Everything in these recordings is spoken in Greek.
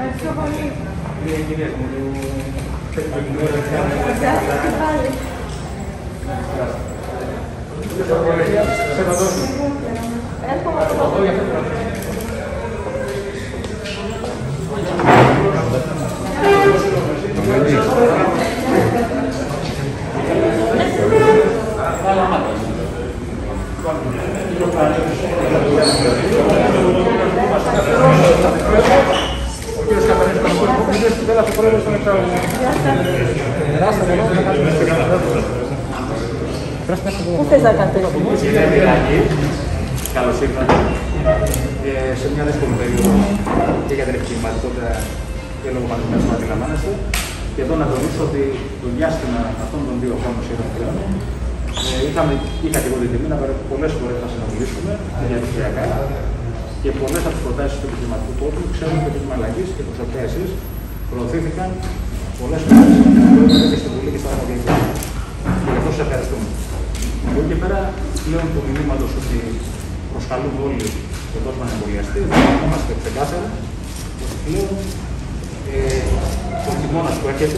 Ευχαριστώ πολύ. Κυρία μου, Πού θες να κατευθύνεις? Καλώς ήρθατε σε μια δύσκολη περίοδο και για την επιχειρηματικότητα και λόγω πανδημίας που αντιλαμβάνεστε. Και εδώ να τονίσω ότι το διάστημα αυτών των 2 χρόνων σχεδόν πλέον είχα και εγώ την τιμή να πολλές φορές να συνομιλήσουμε διαδικτυακά και πολλές από τις προτάσεις του επιχειρηματικού κόσμου, ξέρουμε ότι οι αλλαγές και προς αυτά εσείς προωθήθηκαν πολλές φορές και στην Βουλή και στα Δημοκρατία. Και γι' αυτό σας ευχαριστούμε. Από εκεί και πέρα, πλέον του μηνύματος ότι προσκαλούμε όλοι τον κόσμο να εμβολιαστεί, είμαστε ξεκάθαρα ότι πλέον ο χειμώνας που έρχεται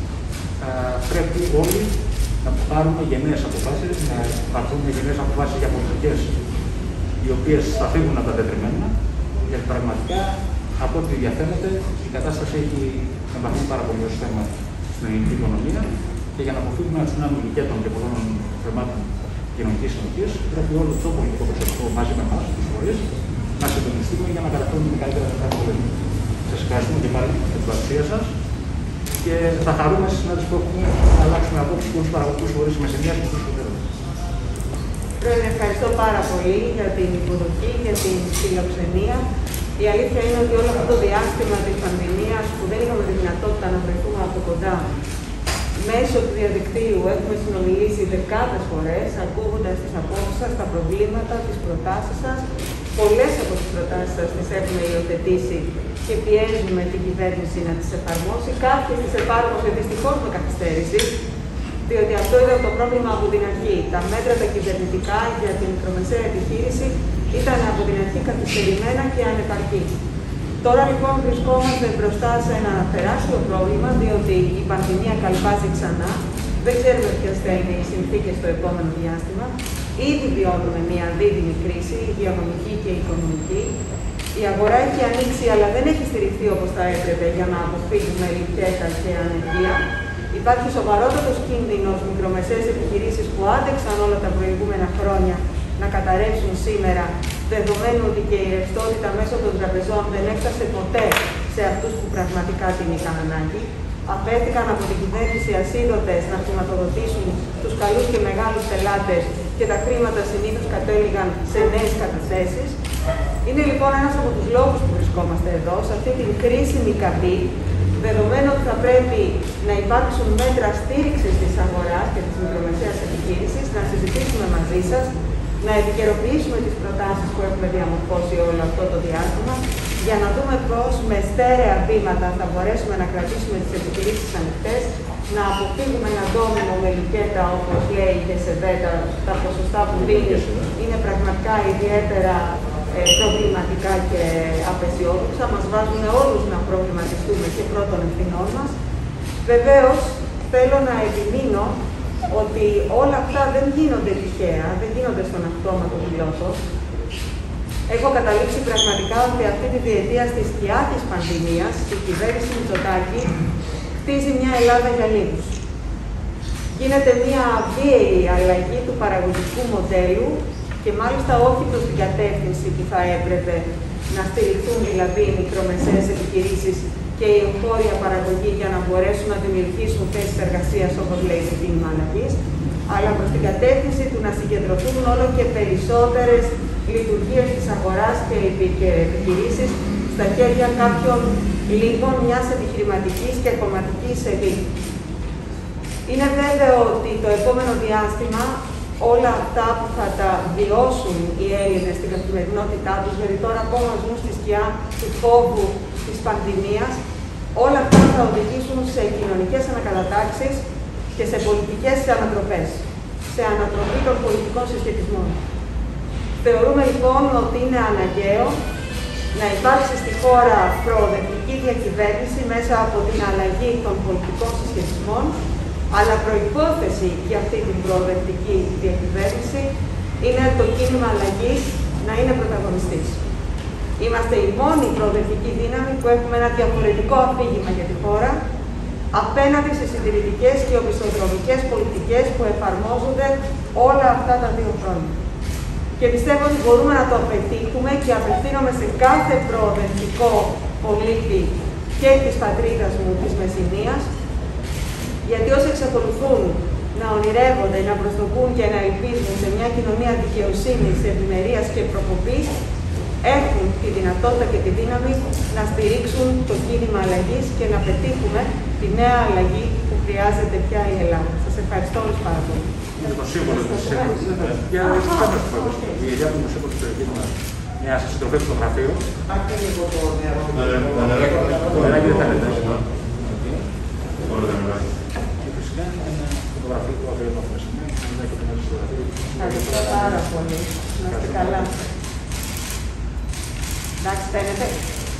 πρέπει όλοι να πάρουμε γενναίες αποφάσεις, να πάρθουν γενναίες αποφάσεις για πολιτικές οι οποίες θα φύγουν από τα τετριμένα, γιατί πραγματικά από ό,τι διαφαίνεται η κατάσταση έχει εμβαθύνει πάρα πολύ ως θέμα στην ελληνική οικονομία και για να αποφύγουμε ένα τσουνάμι λυκέτων και πολλών θεμάτων κοινωνικής συνοχής, πρέπει όλο το πολιτικό προσωπικό μαζί με εμάς, τους φορείς, να συντονιστούμε για να καταφέρουμε καλύτερα τα πράγματα. Σας ευχαριστούμε και πάλι για την παρουσία σας και θα χαρούμε στη συνάντηση που έχουμε να αλλάξουμε απόψεις με τους παραγωγικούς φορείς με σημεία και τους σπουδαίους. Πρόεδρε, ευχαριστώ πάρα πολύ για την υποδοχή, για την φιλοξενία. Η αλήθεια είναι ότι όλο αυτό το διάστημα της πανδημίας που δεν είχαμε τη δυνατότητα να βρεθούμε από κοντά, μέσω του διαδικτύου έχουμε συνομιλήσει δεκάδες φορές, ακούγοντας τις απόψεις σας, τα προβλήματα, τις προτάσεις σας. Πολλές από τις προτάσεις σας τις έχουμε υιοθετήσει και πιέζουμε την κυβέρνηση να τις εφαρμόσει. Κάποιες τις εφάρμοσε δυστυχώς με καθυστέρηση, διότι αυτό ήταν το πρόβλημα από την αρχή. Τα μέτρα τα κυβερνητικά για την μικρομεσαία επιχείρηση ήταν από την αρχή καθυστερημένα και ανεπαρκή. Τώρα λοιπόν βρισκόμαστε μπροστά σε ένα τεράστιο πρόβλημα, διότι η πανδημία καλπάζει ξανά. Δεν ξέρουμε ποιες θα είναι οι συνθήκες στο επόμενο διάστημα. Ήδη βιώνουμε μια δίδυμη κρίση, υγειονομική και οικονομική. Η αγορά έχει ανοίξει, αλλά δεν έχει στηριχθεί όπως θα έπρεπε για να αποφύγουμε λυκέτα και ανεργία. Υπάρχει σοβαρότατος κίνδυνος μικρομεσαίες επιχειρήσεις που άντεξαν όλα τα προηγούμενα χρόνια να καταρρεύσουν σήμερα, δεδομένου ότι και η ρευστότητα μέσω των τραπεζών δεν έφτασε ποτέ σε αυτούς που πραγματικά την είχαν ανάγκη. Απέφυγαν από την κυβέρνηση ασίδωτες να χρηματοδοτήσουν τους καλούς και μεγάλους πελάτες και τα χρήματα συνήθως κατέληγαν σε νέες καταθέσεις. Είναι λοιπόν ένας από τους λόγους που βρισκόμαστε εδώ, σε αυτή την κρίσιμη καμπή, δεδομένου ότι θα πρέπει να υπάρξουν μέτρα στήριξης της αγοράς και της μικρομεσαίας επιχείρησης, να συζητήσουμε μαζί σας, να επικαιροποιήσουμε τις προτάσεις που έχουμε διαμορφώσει όλο αυτό το διάστημα, για να δούμε πώς με στέρεα βήματα θα μπορέσουμε να κρατήσουμε τις επιχειρήσεις ανοιχτές, να αποφύγουμε ένα ντόμινο με λυκέτα, όπως λέει και σε ΒΕΤΑ, τα ποσοστά που δίνει είναι πραγματικά ιδιαίτερα προβληματικά και απεσιόδοξα. Μας βάζουν όλους να προβληματιστούμε και πρώτων ευθυνών μας. Βεβαίως, θέλω να επιμείνω ότι όλα αυτά δεν γίνονται τυχαία, δεν γίνονται στον αυτόματο πιλότο. Έχω καταλήξει πραγματικά ότι αυτή τη διετία στη σκιά της πανδημίας η κυβέρνηση Μητσοτάκη χτίζει μια Ελλάδα για λίγους. Γίνεται μια βίαιη αλλαγή του παραγωγικού μοντέλου και μάλιστα όχι προς την κατεύθυνση που θα έπρεπε να στηριχθούν δηλαδή οι μικρομεσαίες επιχειρήσεις και η εγχώρια παραγωγή για να μπορέσουν να δημιουργήσουν θέσεις εργασίας όπως λέει το κίνημα αλλαγής, αλλά προς την κατεύθυνση του να συγκεντρωθούν όλο και περισσότερες λειτουργίες της αγοράς και επιχειρήσεις στα χέρια κάποιων λίγων μιας επιχειρηματικής και κομματικής ελίτ. Είναι βέβαιο ότι το επόμενο διάστημα όλα αυτά που θα τα βιώσουν οι Έλληνες στην καθημερινότητά τους, γιατί τώρα ακόμα ζουν στη σκιά του φόβου της πανδημίας, όλα αυτά θα οδηγήσουν σε κοινωνικές ανακατατάξεις και σε πολιτικές ανατροπές, σε ανατροπή των πολιτικών συσχετισμών. Θεωρούμε λοιπόν ότι είναι αναγκαίο να υπάρξει στη χώρα προοδευτική διακυβέρνηση μέσα από την αλλαγή των πολιτικών συσχετισμών, αλλά προϋπόθεση για αυτή την προοδευτική διακυβέρνηση είναι το κίνημα αλλαγής να είναι πρωταγωνιστής. Είμαστε η μόνη προοδευτική δύναμη που έχουμε ένα διαφορετικό αφήγημα για τη χώρα απέναντι σε συντηρητικές και οπισθοδρομικές πολιτικές που εφαρμόζονται όλα αυτά τα 2 χρόνια. Και πιστεύω ότι μπορούμε να το πετύχουμε και απευθύνομαι σε κάθε προοδευτικό πολίτη και της πατρίδας μου, της Μεσσηνίας, γιατί όσοι εξακολουθούν να ονειρεύονται, να προσδοκούν και να ελπίζουν σε μια κοινωνία δικαιοσύνης, ευημερίας και προκοπής, έχουν τη δυνατότητα και τη δύναμη να στηρίξουν το κίνημα αλλαγής και να πετύχουμε τη νέα αλλαγή που χρειάζεται πια η Ελλάδα. Σας ευχαριστώ όλους πάρα πολύ. Είναι το σύμβολο της για η ιδέα του Μουσείου του Εξωτερικού μας. Μια συντροφή στο γραφείο. Άκρη λίγο το νερό. Το νεράκι δεν θέλετε. Φυσικά είναι ένα φωτογραφείο του Αγγέλου Αφρασινού. Ευχαριστώ πάρα πολύ. Να είστε καλά. Εντάξει, φαίνεται.